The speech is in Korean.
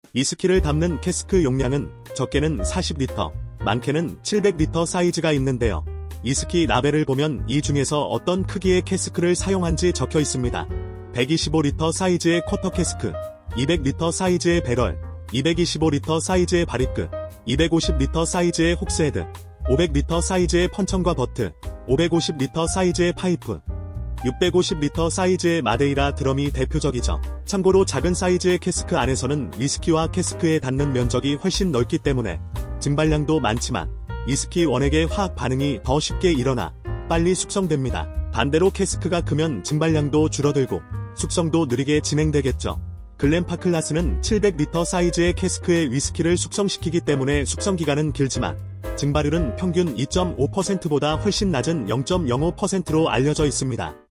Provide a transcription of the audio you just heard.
위스키를 담는 캐스크 용량은 적게는 40리터, 많게는 700리터 사이즈가 있는데요. 위스키 라벨을 보면 이 중에서 어떤 크기의 캐스크를 사용한지 적혀 있습니다. 125리터 사이즈의 쿼터 캐스크, 200리터 사이즈의 배럴, 225리터 사이즈의 바리크, 250리터 사이즈의 홉스헤드, 500리터 사이즈의 펀청과 버트, 550리터 사이즈의 파이프, 650리터 사이즈의 마데이라 드럼이 대표적이죠. 참고로 작은 사이즈의 캐스크 안에서는 위스키와 캐스크에 닿는 면적이 훨씬 넓기 때문에 증발량도 많지만 위스키 원액의 화학 반응이 더 쉽게 일어나 빨리 숙성됩니다. 반대로 캐스크가 크면 증발량도 줄어들고 숙성도 느리게 진행되겠죠. 글렌파클라스는 700리터 사이즈의 캐스크에 위스키를 숙성시키기 때문에 숙성기간은 길지만 증발율은 평균 2.5%보다 훨씬 낮은 0.05%로 알려져 있습니다.